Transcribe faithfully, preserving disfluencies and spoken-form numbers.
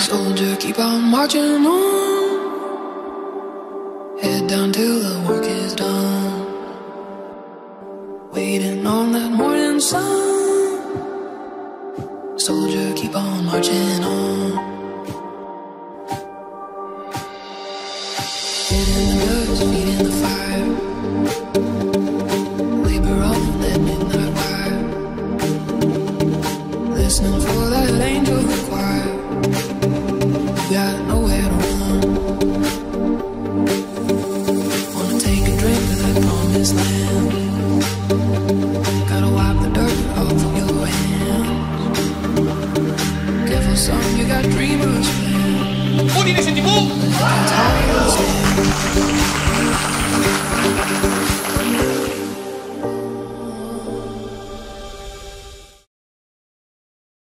Soldier, keep on marching on. Head down till the work is done. Waiting on that morning sun. Soldier, keep on marching on. Head in the dust, feet in the fire. Labor on that midnight wire. Listening for that angel choir. Got nowhere to run. Wanna take a drink to that promised land. Gotta wipe the dirt off of your hands. Careful son, you got dreamers planned. Udinese T V!